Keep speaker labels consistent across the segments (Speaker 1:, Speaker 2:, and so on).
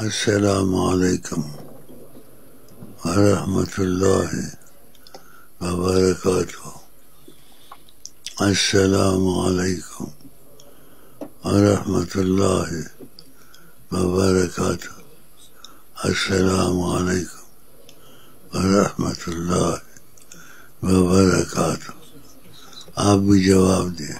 Speaker 1: السلام علیکم ورحمۃ اللہ وبرکاتہ. السلام علیکم ورحمۃ اللہ وبرکاتہ. السلام علیکم ورحمۃ اللہ وبرکاتہ. آپ بھی جواب دیں.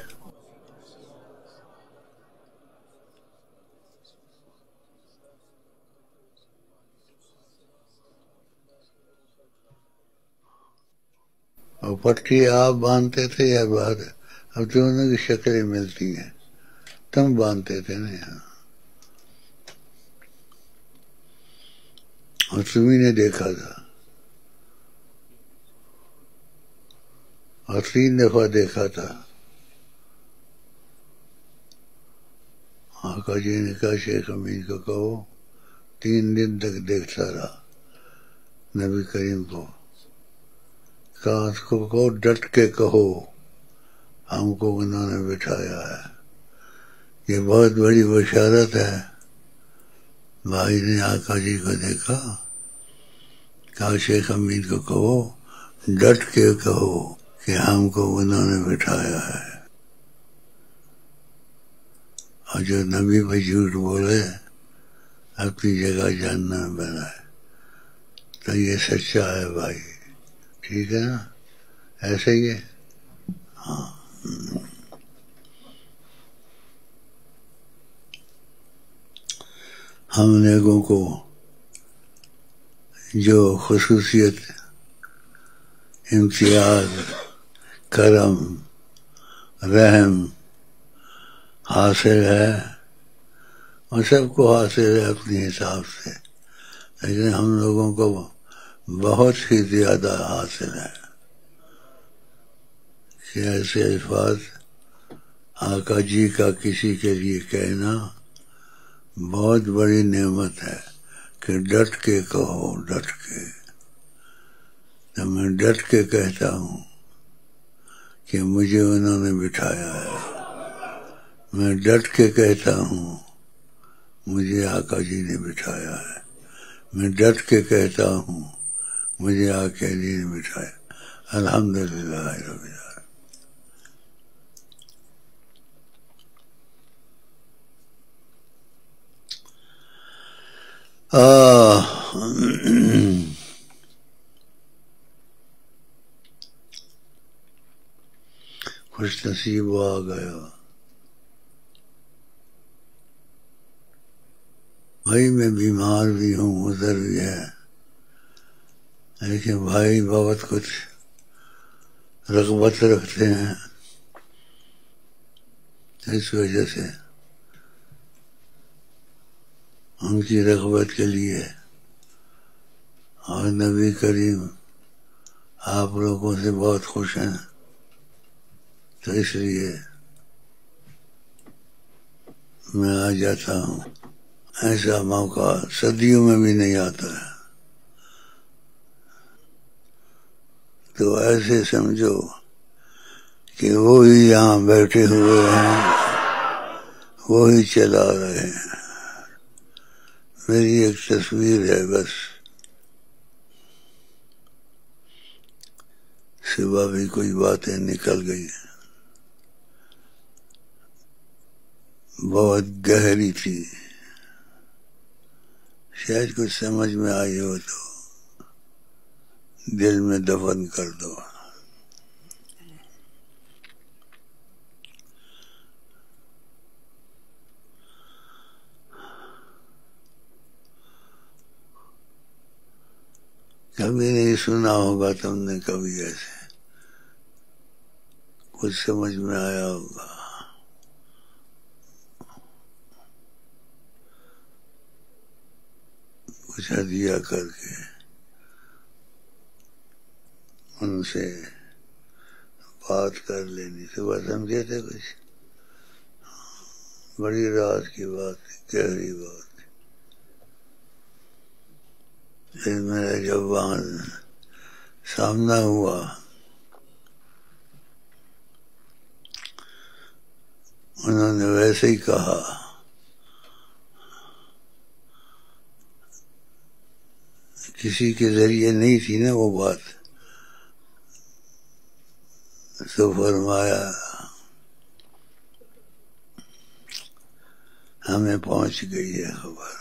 Speaker 1: اور پٹی آپ باندھتے تھے یا بعد؟ اب دونوں کی شکلیں ملتی ہیں. تم باندھتے تھے نا یہاں، اور تمہیں نے دیکھا تھا، اور 3 دفعہ دیکھا تھا. آقا جی نے کہا شیخ امین کو کہو 3 دن تک دیکھتا رہا نبی کریم کو. کہا اس کو کہو ڈٹ کے کہو ہم کو انہوں نے بٹھایا ہے. یہ بہت بڑی بشارت ہے. بھائی نے آقا جی کو دیکھا، کہا شیخ امین کو کہو ڈٹ کے کہو کہ ہم کو انہوں نے بٹھایا ہے. اور جو نبی پہ جھوٹ بولے اپنی جگہ جاننا بنا ہے تو یہ سچا ہے بھائی. ٹھیک ہے نا؟ ایسے ہی ہے. ہاں. ہم لوگوں کو جو خصوصیت، امتیاز، کرم، رحم حاصل ہے اور سب کو حاصل ہے اپنے حساب سے، لیکن ہم لوگوں کو بہت ہی زیادہ حاصل ہے کہ ایسے الفاظ آقا جی کا کسی کے لیے کہنا بہت بڑی نعمت ہے کہ ڈٹ کے کہو. ڈٹ کے تو میں ڈٹ کے کہتا ہوں کہ مجھے انہوں نے بٹھایا ہے. میں ڈٹ کے کہتا ہوں مجھے آقا جی نے بٹھایا ہے. میں ڈٹ کے کہتا ہوں مجھے آقا جی نے بٹھایا. الحمدللہ رب العالمین. خوش نصیب آ گیا. بھائی میں بیمار بھی ہوں، ادھر بھی ہے، لیکن بھائی بہت کچھ رغبت رکھتے ہیں، اس وجہ سے ان کی رغبت کے لیے. اور نبی کریم آپ لوگوں سے بہت خوش ہیں، تو اس لیے میں آ جاتا ہوں. ایسا موقع صدیوں میں بھی نہیں آتا ہے. تو ایسے سمجھو کہ وہی یہاں بیٹھے ہوئے ہیں، وہی چلا رہے ہیں. میری ایک تصویر ہے بس. صبح بھی کوئی باتیں نکل گئی، بہت گہری تھی، شاید کچھ سمجھ میں آئی ہو تو دل میں دفن کر دو. کبھی نہیں سنا ہوگا تم نے کبھی ایسے، کچھ سمجھ میں آیا ہوگا. کچھ ہدیہ کر کے ان سے بات کر لینی. صبح سمجھے تھے کچھ بڑی راز کی بات، گہری بات. پھر میرا جب وہاں سامنا ہوا انہوں نے ویسے ہی کہا کسی کے ذریعے نہیں تھی نا وہ بات، تو فرمایا ہمیں پہنچ گئی ہے خبر.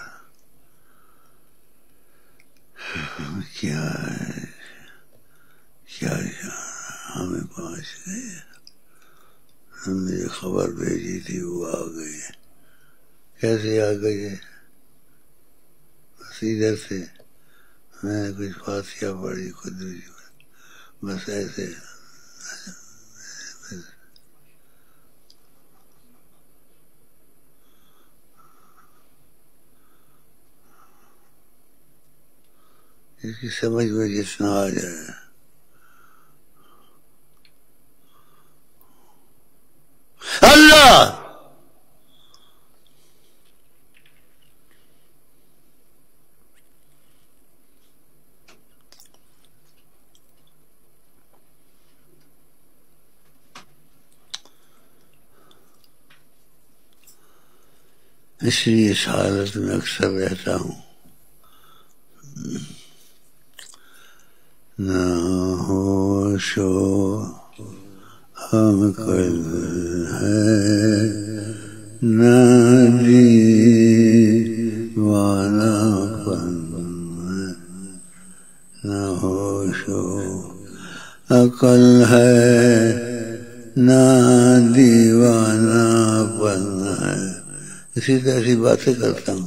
Speaker 1: کیا ہے کیا ہمیں پہنچ گئی، ہم نے جو خبر بھیجی تھی وہ آ گئی. کیسے آ گئی ہے؟ بس ادھر سے میں نے کچھ فاتحہ پڑھی خود، بس ایسے. اس کی سمجھ میں جتنا آ جائے. اللہ اس لیے اس حالت میں اکثر رہتا ہوں. نہ ہوش و عقل ہے، نہ دیوانہ پن ہے. نہ ہوش و عقل ہے، نہ دیوانہ پن ہے. اسی طرح ایسی باتیں کرتا ہوں.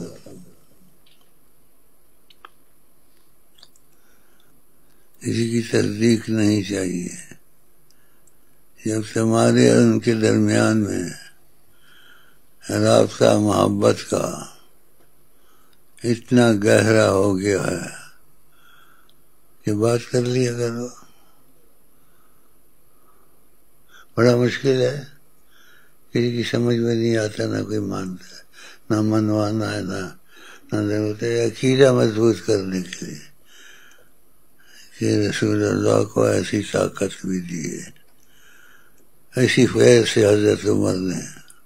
Speaker 1: کسی کی تصدیق نہیں چاہیے. جب تمہارے اور ان کے درمیان میں رابطہ محبت کا اتنا گہرا ہو گیا ہے کہ بات کر لیا کرو. بڑا مشکل ہے، کسی کی سمجھ میں نہیں آتا، نہ کوئی مانتا ہے، نہ منوانا ہے، نہ ضرورت ہے. عقیدہ مضبوط کرنے کے لیے کہ رسول اللہ کو ایسی طاقت بھی دی ہے، ایسی فیض سے حضرت عمر نے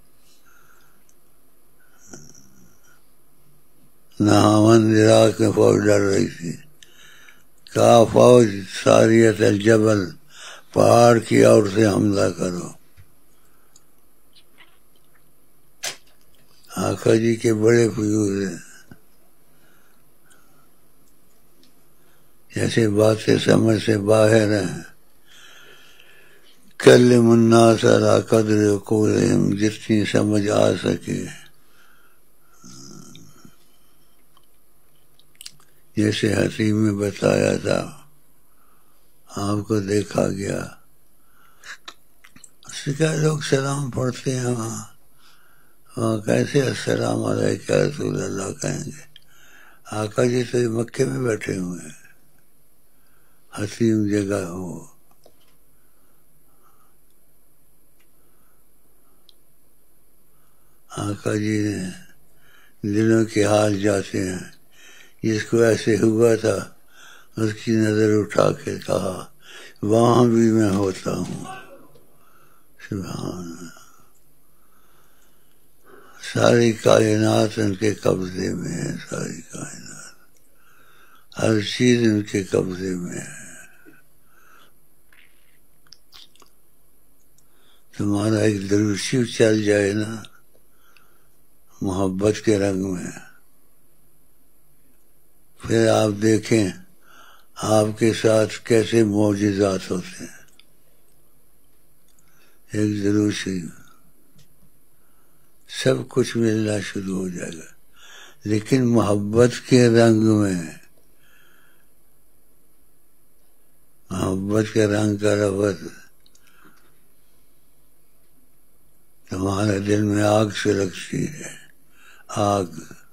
Speaker 1: نہاون عراق میں فوج ڈر رہی تھی، کہا فوج ساریت الجبل، پہاڑ کی اور سے حملہ کرو. آقا جی کے بڑے فیوز ہیں، جیسے باتیں سمجھ سے باہر ہیں. کلم الناس علی قدر عقولہم، جتنی سمجھ آ سکے. جیسے حتیم میں بتایا تھا، آپ کو دیکھا گیا، اس سے کیا لوگ سلام پڑھتے ہیں وہاں کیسے السلام علیکم یا رسول اللہ کہیں گے؟ آقا جی تو مکے میں بیٹھے ہوئے ہیں، حتیم جگہ ہو. آقا جی نے دلوں کے حال جاتے ہیں. جس کو ایسے ہوا تھا اس کی نظر اٹھا کے کہا وہاں بھی میں ہوتا ہوں. سبحان اللہ. ساری کائنات ان کے قبضے میں ہے، ساری کائنات، ہر چیز ان کے قبضے میں ہے. تمہارا ایک درود شریف چل جائے نا محبت کے رنگ میں، پھر آپ دیکھیں آپ کے ساتھ کیسے معجزات ہوتے ہیں. ایک درود شریف سب کچھ ملنا شروع ہو جائے گا، لیکن محبت کے رنگ میں. محبت کے رنگ کا ربط تمہارے دل میں آگ سے لگتی ہے، آگ.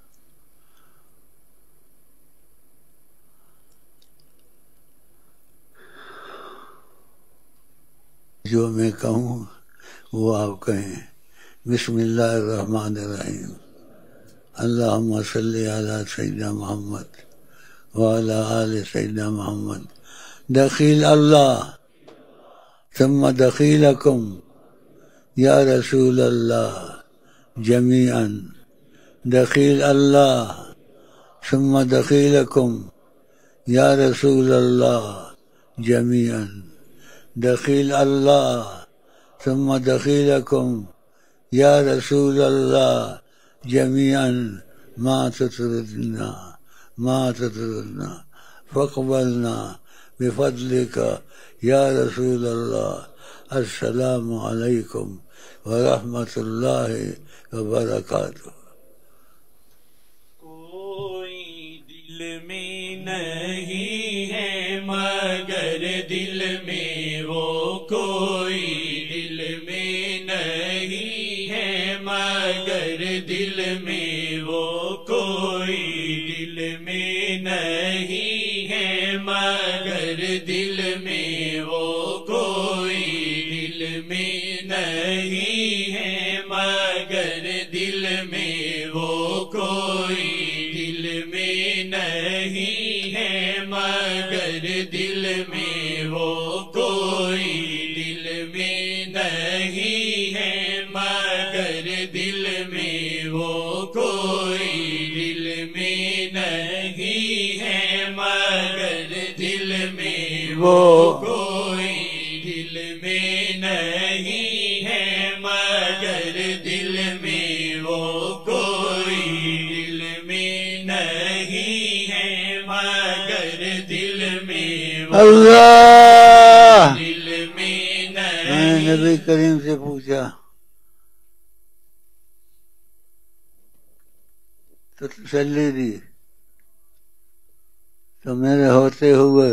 Speaker 1: جو میں کہوں وہ آپ کہیں. بسم اللہ الرحمن الرحیم. اللہم صلی علی سیدنا محمد وعلی آل سیدنا محمد. دخیل اللہ ثم دخیلکم یا رسول اللہ جمیعا. دخیل اللہ ثم دخیلکم یا رسول اللہ جمیعا، دخیل اللہ ثم دخیلکم یا رسول اللہ جمیعا، ما تطردنا فاقبلنا بفضلک یا رسول اللہ، السلام علیکم ورحمۃ اللہ وبرکاتہ۔
Speaker 2: کوئی دل میں نہیں ہے مگر دل میں وہ، کوئی دل میں نہیں ہے مگر دل میں وہ، کوئی دل میں نہیں ہے مگر دل میں وہ، کوئی دل میں نہیں ہے مگر دل میں وہ، کوئی دل میں نہیں ہے مگر دل میں وہ، کوئی دل میں نہیں ہے مگر دل میں وہ، کوئی دل میں نہیں ہے مگر دل میں وہ، کوئی دل میں نہیں ہے مگر دل میں وہ، کوئی دل میں نہیں ہے مگر دل میں وہ،
Speaker 1: اللہ،
Speaker 2: دل میں
Speaker 1: میں
Speaker 2: نہیں۔
Speaker 1: نبی کریم سے پوچھا تو تسلی دی، تو میرے ہوتے ہوئے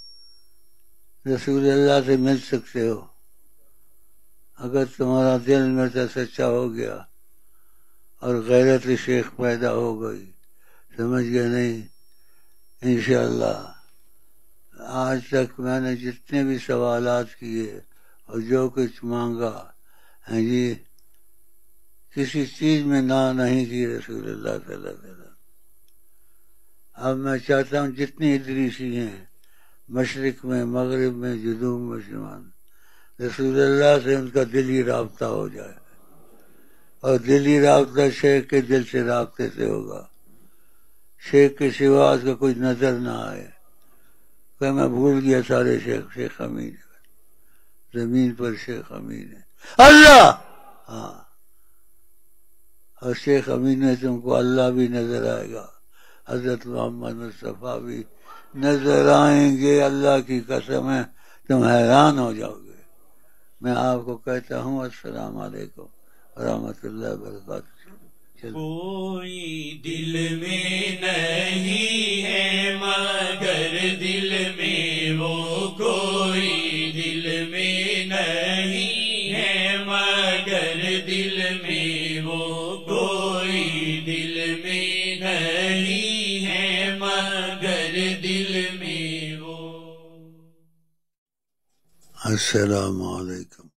Speaker 1: رسول اللہ سے مل سکتے ہو اگر تمہارا دل میں سے سچا ہو گیا اور غیرت شیخ پیدا ہو گئی، سمجھ گئے نہیں؟ انشاءاللہ آج تک میں نے جتنے بھی سوالات کیے اور جو کچھ مانگا ہے جی، کسی چیز میں نہ نہیں کی رسول اللہ صلی اللہ علیہ وسلم۔ اب میں چاہتا ہوں جتنی ادریسی ہیں مشرق میں، مغرب میں، جنوب میں، شمال، رسول اللہ سے ان کا دلی رابطہ ہو جائے، اور دلی رابطہ شیخ کے دل سے رابطے سے ہوگا، شیخ کے سوا اس کا کوئی نظر نہ آئے کہ میں بھول گیا سارے شیخ، شیخ امین ہے، زمین پر شیخ امین ہے اللہ، ہاں، اور شیخ امین میں تم کو اللہ بھی نظر آئے گا، حضرت محمد مصطفیٰ بھی نظر آئیں گے، اللہ کی قسم ہے تم حیران ہو جاؤ گے۔ میں آپ کو کہتا ہوں السلام علیکم ورحمۃ اللہ وبرکاتہ۔
Speaker 2: کوئی دل میں نہیں ہے مگر دل میں وہ، کوئی دل میں نہیں ہے مگر دل میں وہ، کوئی دل میں نہیں ہے مگر دل میں وہ۔
Speaker 1: السلام علیکم۔